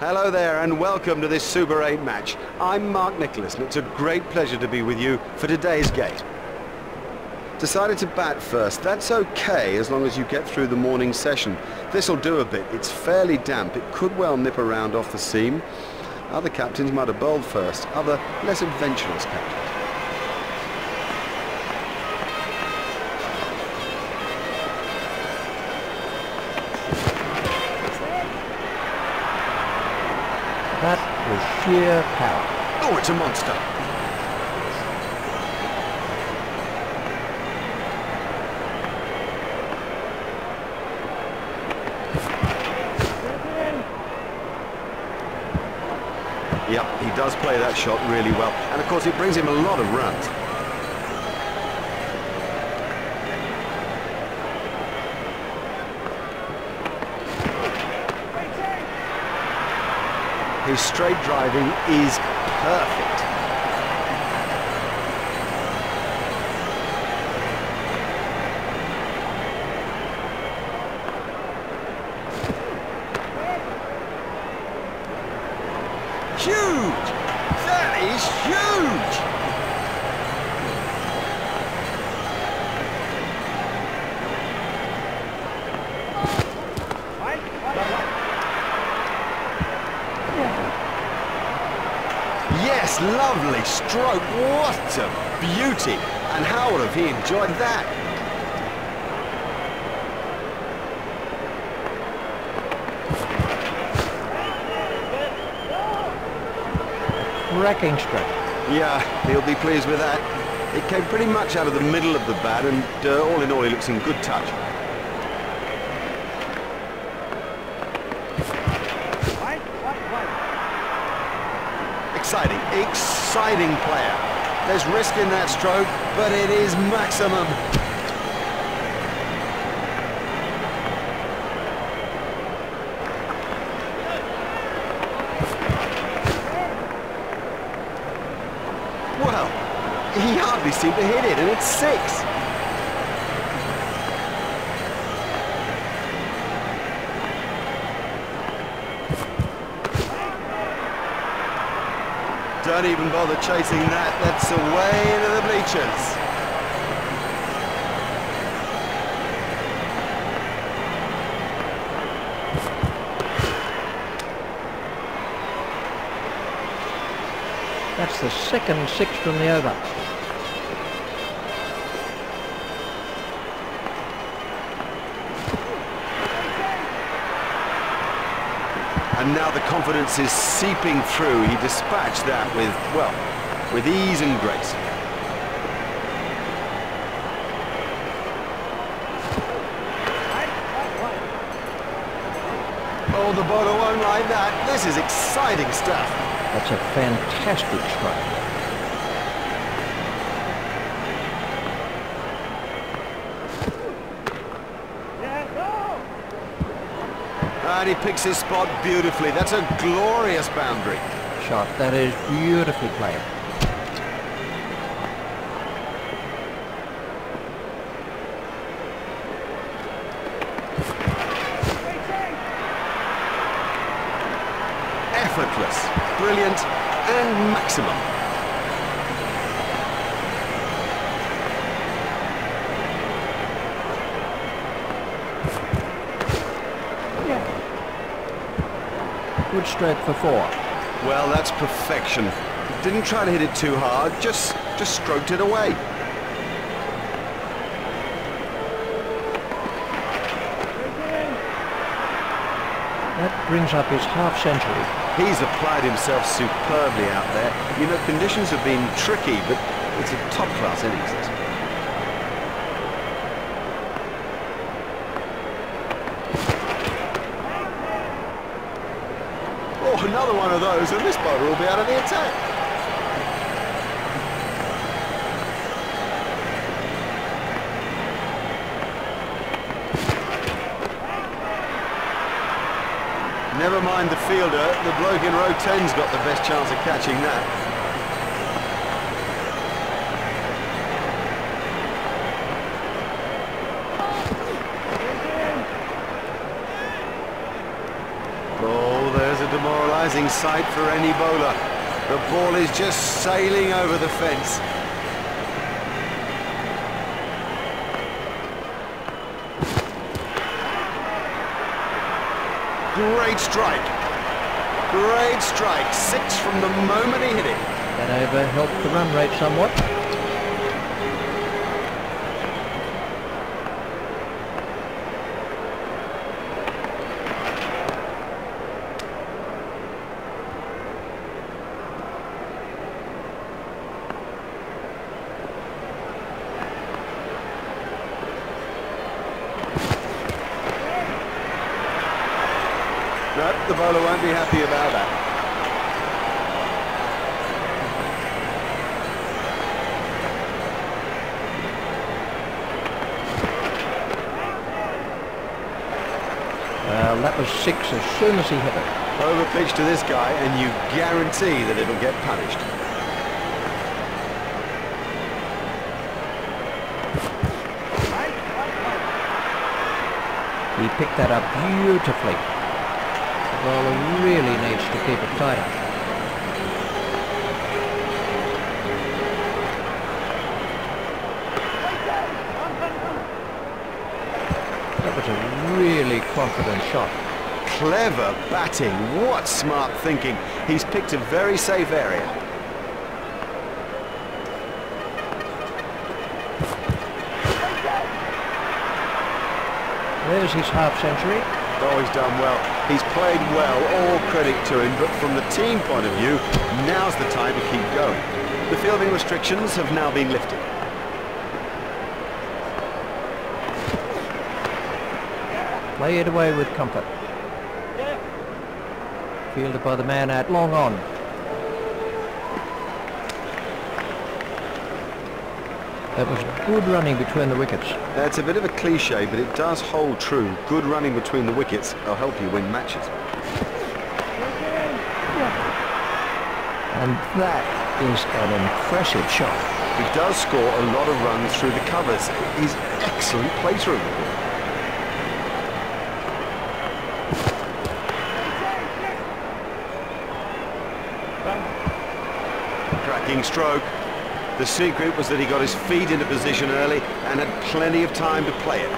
Hello there and welcome to this Super 8 match. I'm Mark Nicholas and it's a great pleasure to be with you for today's gate. Decided to bat first. That's okay as long as you get through the morning session. This'll do a bit. It's fairly damp. It could well nip around off the seam. Other captains might have bowled first. Other less adventurous captains. That was sheer power. Oh, it's a monster. Yep, he does play that shot really well. And of course it brings him a lot of runs. His straight driving is perfect. Huge! That is huge! Yes, lovely stroke. What a beauty. And how would have he enjoyed that? Wrecking stroke. Yeah, he'll be pleased with that. It came pretty much out of the middle of the bat and all in all he looks in good touch. Exciting player. There's risk in that stroke, but it is maximum. Well, he hardly seemed to hit it, and it's 6. Don't even bother chasing that. That's away into the bleachers. That's the second 6 from the over. And now the confidence is seeping through. He dispatched that with, well, with ease and grace. Oh, the bowler won't like that. This is exciting stuff. That's a fantastic strike. And he picks his spot beautifully. That's a glorious boundary. Shot. That is beautifully played. Effortless, brilliant, and maximum. Good stroke for 4. Well, that's perfection. Didn't try to hit it too hard, just stroked it away. That brings up his half-century. He's applied himself superbly out there. You know, conditions have been tricky, but it's a top-class innings. Oh, another one of those, and this bowler will be out of the attack. Never mind the fielder, the bloke in row 10's got the best chance of catching that. tantalizing sight for any bowler. The ball is just sailing over the fence. Great strike. Great strike. 6 from the moment he hit it. That over helped the run rate somewhat. No, the bowler won't be happy about that. Well, that was 6 as soon as he hit it. Over pitch to this guy and you guarantee that it'll get punished. He picked that up beautifully. The bowler really needs to keep it tighter. That was a really confident shot. Clever batting. What smart thinking. He's picked a very safe area. There's his half-century. Oh, he's done well. He's played well, all credit to him, but from the team point of view, now's the time to keep going. The fielding restrictions have now been lifted. Play it away with comfort. Fielded by the man out long on. That was good running between the wickets. That's a bit of a cliche, but it does hold true. Good running between the wickets will help you win matches. And that is an impressive shot. He does score a lot of runs through the covers. He's an excellent placer of the ball. Cracking stroke. The secret was that he got his feet into position early and had plenty of time to play it.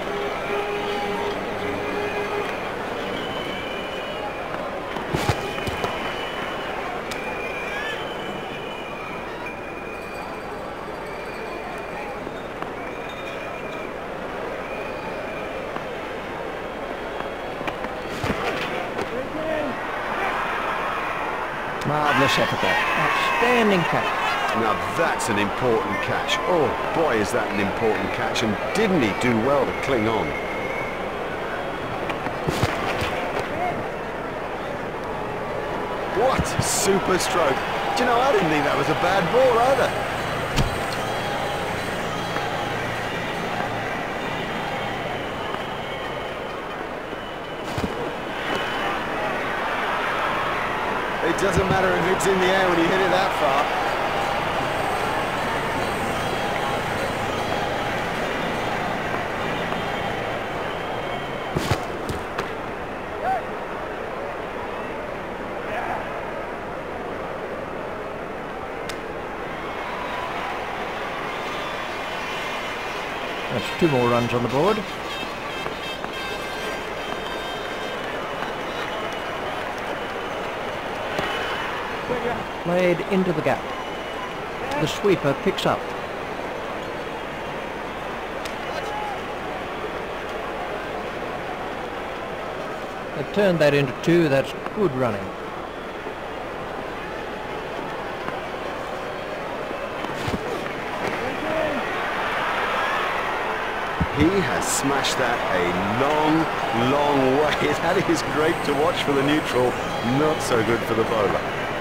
Marvellous effort there. Outstanding catch. Now that's an important catch. Oh boy, is that an important catch, and didn't he do well to cling on? What a super stroke. Do you know, I didn't think that was a bad ball either. It doesn't matter if it's in the air when you hit it that far. That's 2 more runs on the board. Played into the gap. The sweeper picks up. They've turned that into 2. That's good running. He has smashed that a long, long way. That is great to watch for the neutral, not so good for the bowler.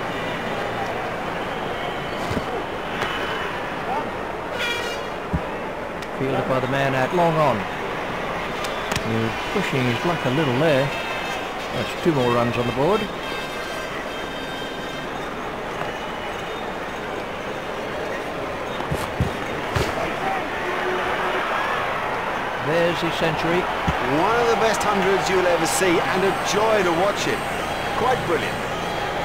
Fielded by the man out long on. He's pushing his luck a little there. That's 2 more runs on the board. There's his century. One of the best hundreds you'll ever see, and a joy to watch it. Quite brilliant.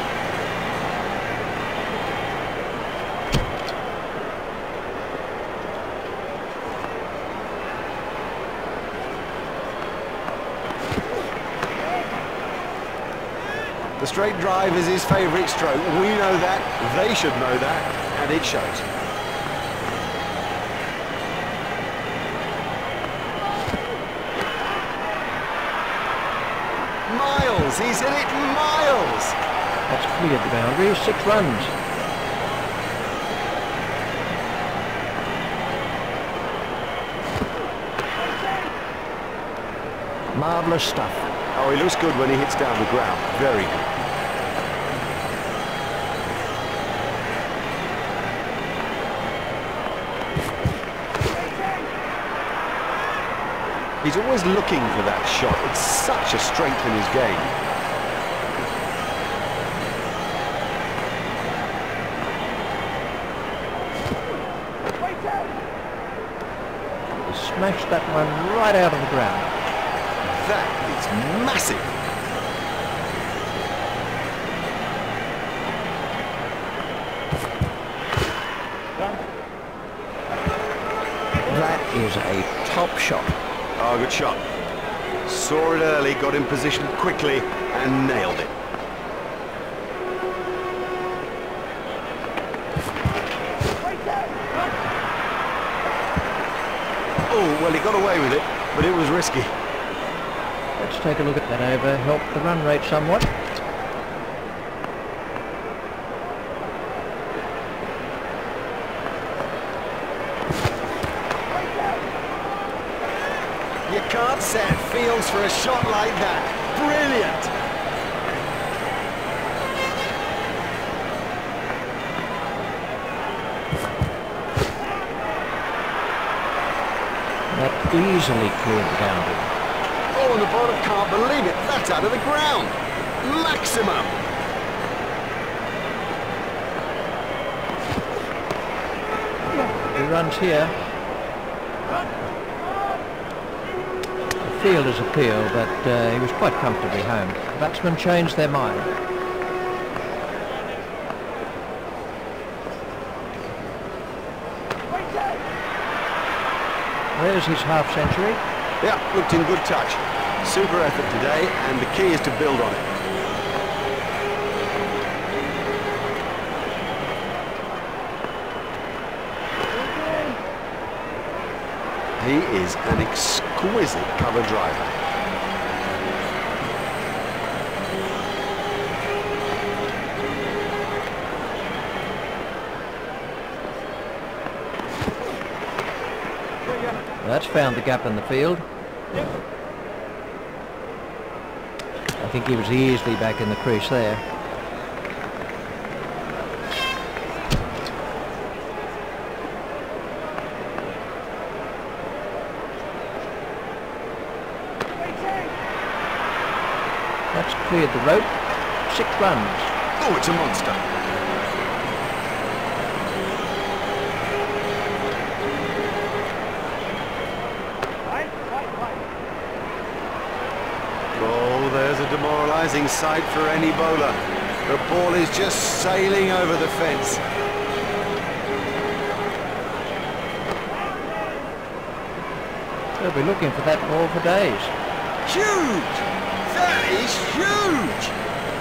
The straight drive is his favourite stroke. We know that, they should know that, and it shows. Miles, he's hit it miles! That's cleared the boundary, 6 runs. Marvellous stuff. Oh, he looks good when he hits down the ground. Very good. He's always looking for that shot. It's such a strength in his game. He smashed that one right out of the ground. That is massive. That is a top shot. Oh, good shot. Saw it early, got in position quickly, and nailed it. Oh, well, he got away with it, but it was risky. Let's take a look at that over, help the run rate somewhat. You can't set fields for a shot like that. Brilliant! That easily cleared the boundary. Oh, and the bowler can't believe it. That's out of the ground. Maximum. 2 runs here. The fielders appeal, but he was quite comfortably home. The batsmen changed their mind. There's his half-century. Yeah, looked in good touch. Super effort today, and the key is to build on it. He is an exquisite cover driver. That's found the gap in the field. I think he was easily back in the crease there. That's cleared the rope. 6 runs. Oh, it's a monster. Oh, there's a demoralising sight for any bowler. The ball is just sailing over the fence. They'll be looking for that ball for days. Huge! That is huge!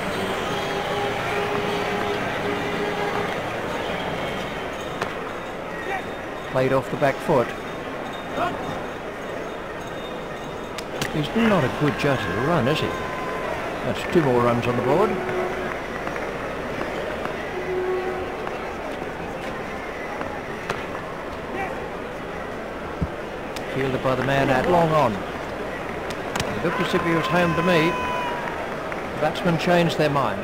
Played off the back foot. He's not a good judge of the run, is he? That's 2 more runs on the board. Fielded by the man at long on. It looked as if he was home to me. The batsmen changed their mind.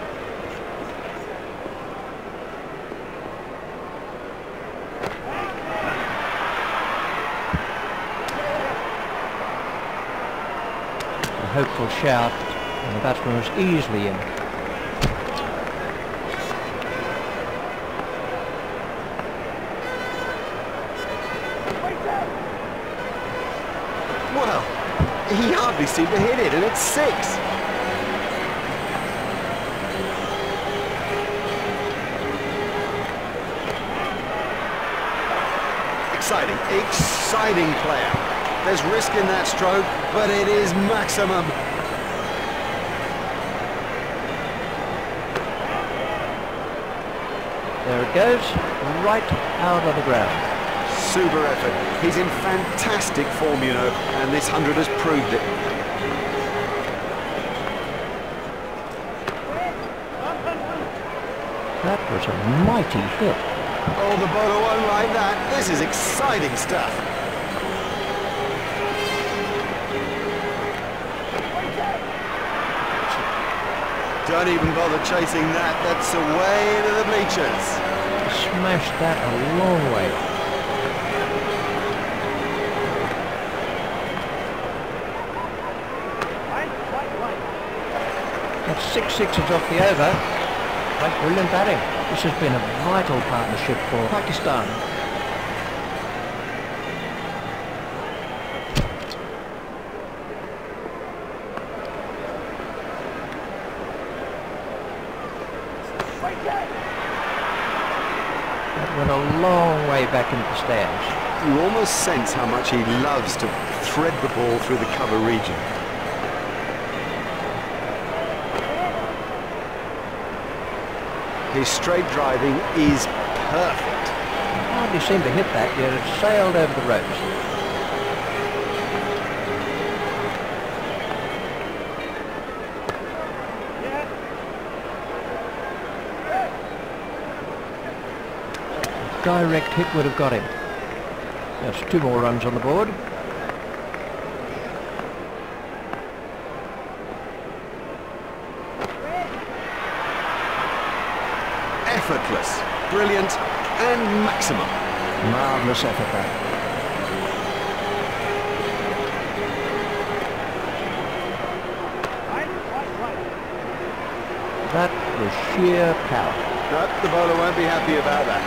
A hopeful shout, and the batsman was easily in. Well, he hardly seemed to hit it, and it's 6. Exciting player. There's risk in that stroke, but it is maximum. There it goes, right out of the ground. Super effort. He's in fantastic form, you know, and this 100 has proved it. That was a mighty hit. Oh, the bowler won't like that. This is exciting stuff. Don't even bother chasing that. That's away into the bleachers. Smashed that a long way. That's 6 sixes off the over. Quite brilliant batting. This has been a vital partnership for Pakistan. That went a long way back into the stands. You almost sense how much he loves to thread the ball through the cover region. His straight driving is perfect. Hardly seemed to hit that, yet it sailed over the ropes. A direct hit would have got him. That's 2 more runs on the board. Effortless, brilliant, and maximum. Marvellous effort that. That was sheer power. No, the bowler won't be happy about that.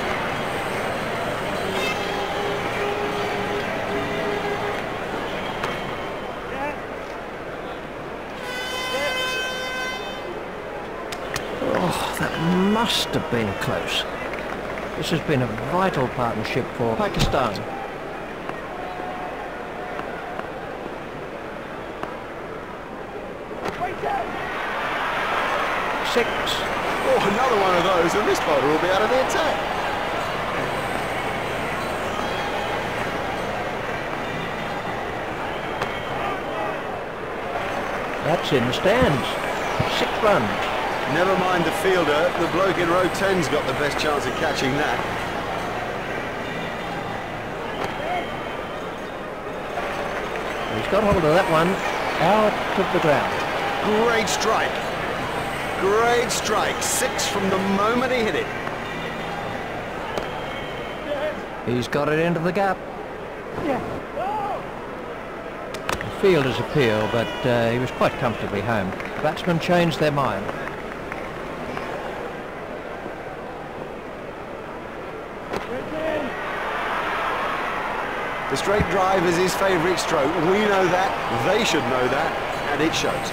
Oh, that must have been close. This has been a vital partnership for Pakistan. Six. Oh, another one of those, and this bowler will be out of the attack. That's in the stands. 6 runs. Never mind the fielder, the bloke in row 10's got the best chance of catching that. He's got hold of that one, out of the ground. Great strike. Great strike. 6 from the moment he hit it. He's got it into the gap. The fielder's appeal, but he was quite comfortably home. Batsmen changed their mind. The straight drive is his favourite stroke. We know that, they should know that, and it shows.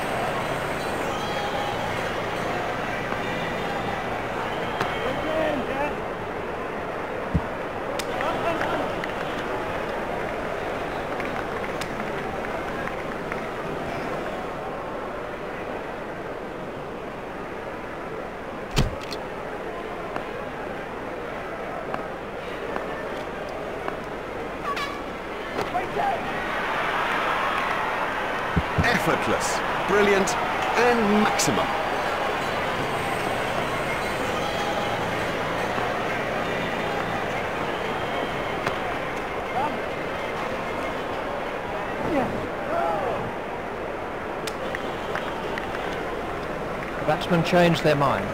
Effortless, brilliant, and maximum. The batsmen changed their mind.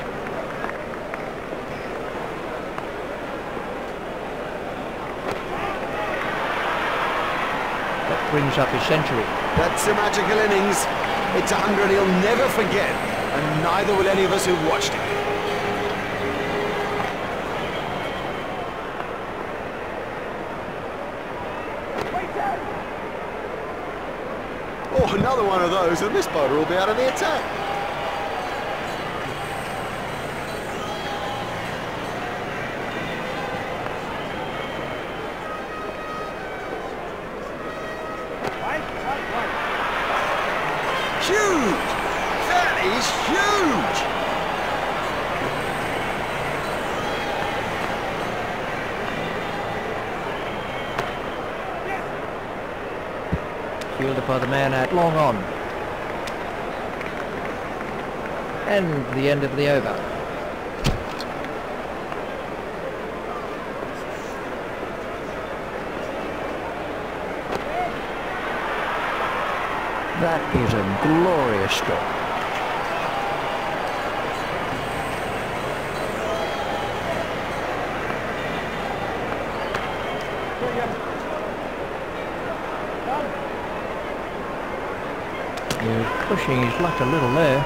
That brings up his century. That's a magical innings. It's 100 he'll never forget, and neither will any of us who've watched it. Oh, another one of those, and this bowler will be out of the attack. Huge! That is huge! Fielded by the man at long on. And the end of the over. That is a glorious stroke. He's pushing his luck a little there.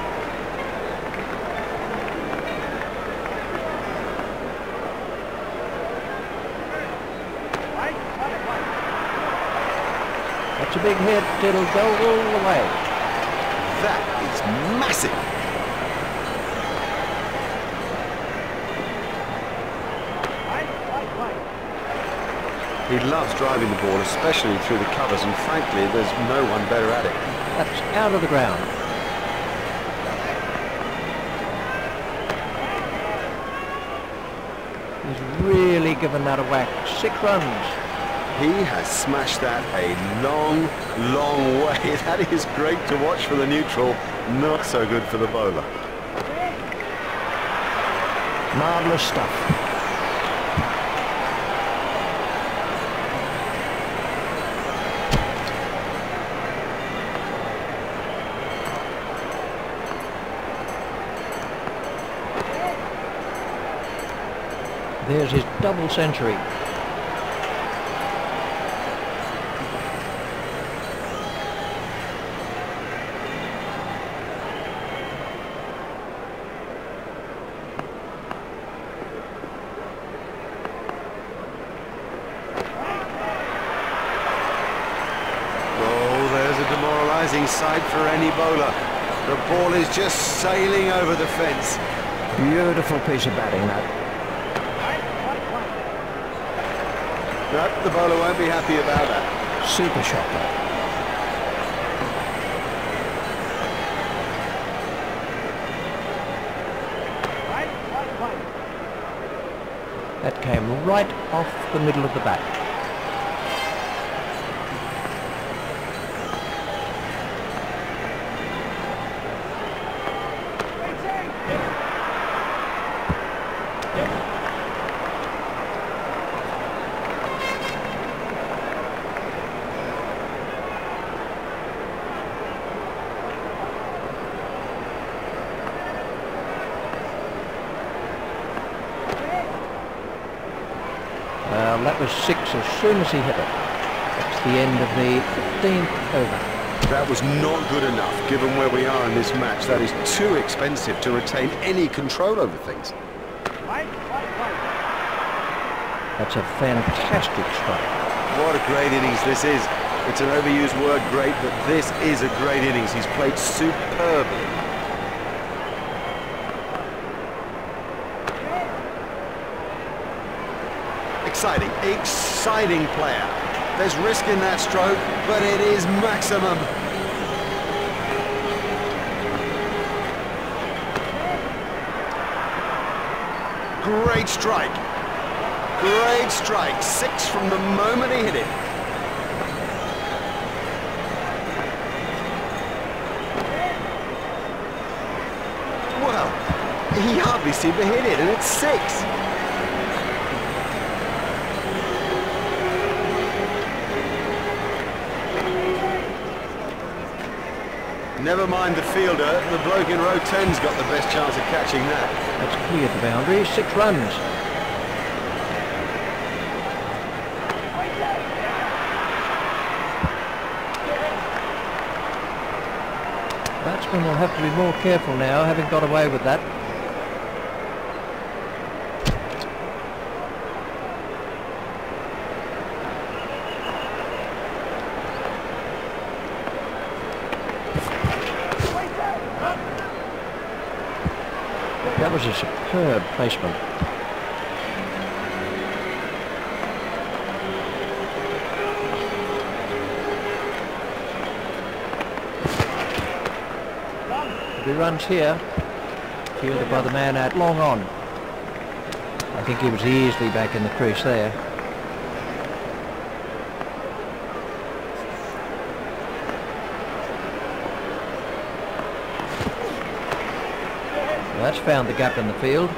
That's a big hit. It'll go all the way. That is massive. He loves driving the ball, especially through the covers, and frankly, there's no one better at it. That's out of the ground. He's really given that a whack. 6 runs. He has smashed that a long, long way. That is great to watch for the neutral, not so good for the bowler. Marvellous stuff. There's his double century. Oh, there's a demoralising sight for any bowler. The ball is just sailing over the fence. Beautiful piece of batting, that. No, the bowler won't be happy about that. Super shot, that. That came right off the middle of the bat. That was 6 as soon as he hit it. That's the end of the 15th over. That was not good enough, given where we are in this match. That is too expensive to retain any control over things. That's a fantastic strike. What a great innings this is. It's an overused word, great, but this is a great innings. He's played superbly. Exciting, exciting player. There's risk in that stroke, but it is maximum. Great strike. Great strike. 6 from the moment he hit it. Well, he hardly seemed to hit it, and it's 6. Never mind the fielder, the bloke in row 10's got the best chance of catching that. That's cleared the boundary, 6 runs. Batsman will have to be more careful now, having got away with that. That was a superb placement. He runs here, fielded by the man at long on. I think he was easily back in the crease there. That's found the gap in the field.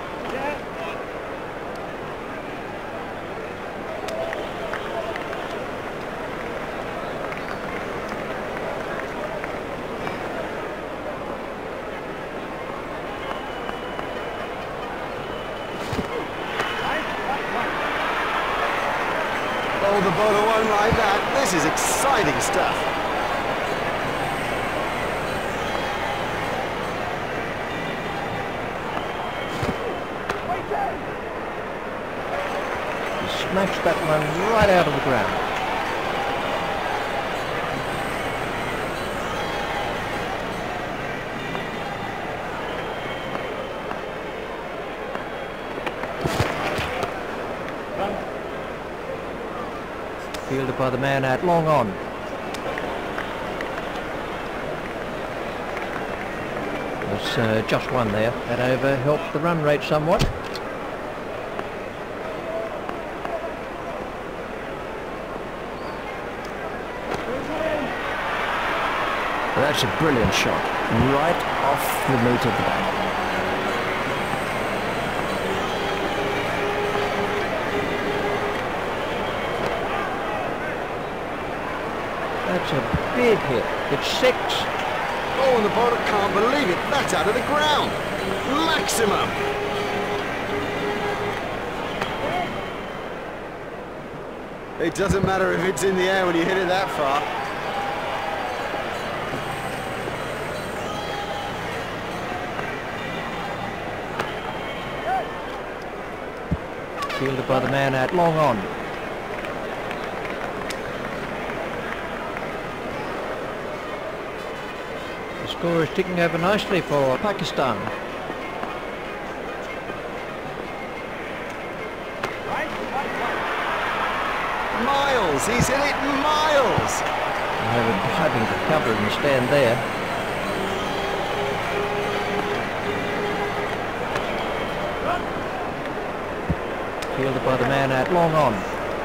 Oh, the bowler won't like that. This is exciting stuff. He smashed that one right out of the ground. Fielded by the man at long on. There's just one there. That over helped the run rate somewhat. That's a brilliant shot. Right off the meat of the bat. That's a big hit. It's 6. Oh, and the bowler can't believe it. That's out of the ground. Maximum. It doesn't matter if it's in the air when you hit it that far. Fielded by the man at long on. The score is ticking over nicely for Pakistan. Miles, he's hit it miles. They were diving to cover and stand there. Fielded by the man at long on.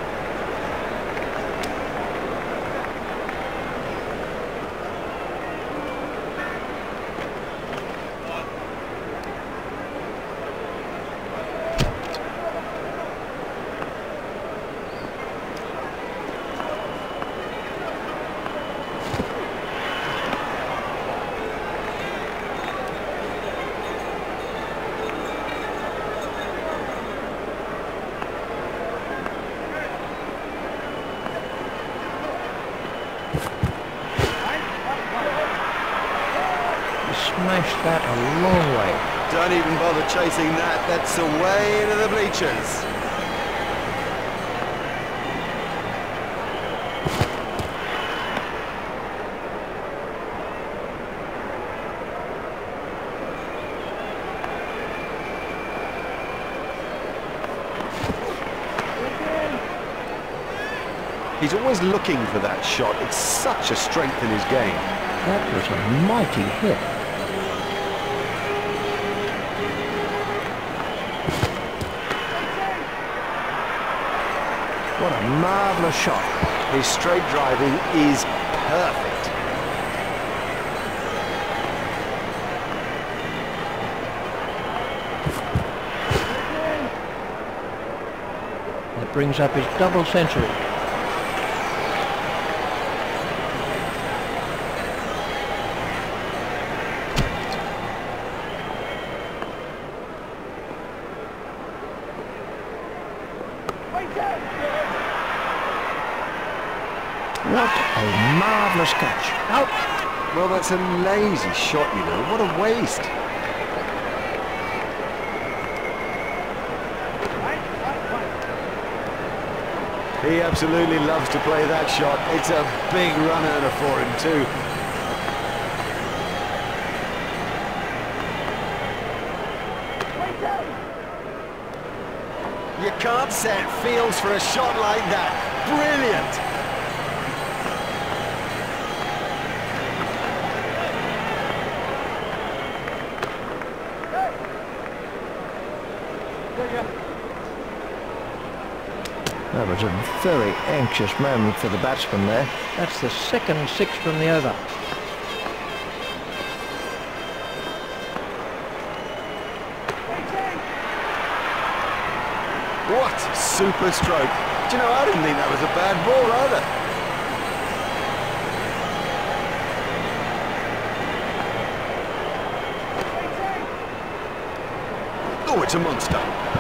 Smashed that a long way. Don't even bother chasing that. That's away into the bleachers. He's always looking for that shot. It's such a strength in his game. That was a mighty hit. What a marvellous shot. His straight driving is perfect. That brings up his double century. What a marvellous catch. Out. Well, that's a lazy shot, you know. What a waste. He absolutely loves to play that shot. It's a big run earner for him too. You can't set fields for a shot like that. Brilliant. That was a very anxious moment for the batsman there. That's the second 6 from the over. What a super stroke. Do you know, I didn't think that was a bad ball either. Oh, it's a monster.